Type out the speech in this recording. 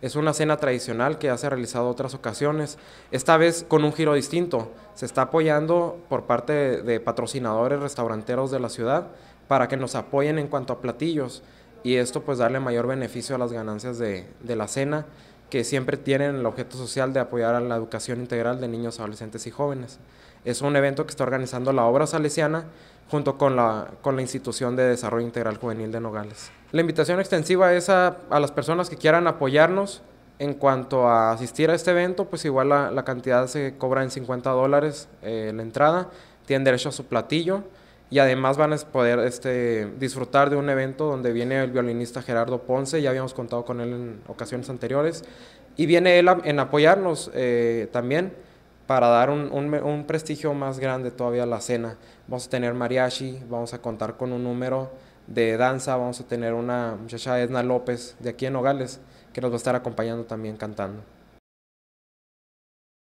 Es una cena tradicional que ya se ha realizado otras ocasiones, esta vez con un giro distinto. Se está apoyando por parte de patrocinadores restauranteros de la ciudad para que nos apoyen en cuanto a platillos y esto pues darle mayor beneficio a las ganancias de la cena, que siempre tienen el objeto social de apoyar a la educación integral de niños, adolescentes y jóvenes. Es un evento que está organizando la Obra Salesiana junto con la Institución de Desarrollo Integral Juvenil de Nogales. La invitación extensiva es a las personas que quieran apoyarnos. En cuanto a asistir a este evento, pues igual la cantidad se cobra en $50 la entrada, tienen derecho a su platillo y además van a poder disfrutar de un evento donde viene el violinista Gerardo Ponce, ya habíamos contado con él en ocasiones anteriores, y viene él en apoyarnos también para dar un prestigio más grande todavía a la cena. Vamos a tener mariachi, vamos a contar con un número de danza, vamos a tener una muchacha Edna López de aquí en Nogales que nos va a estar acompañando también cantando.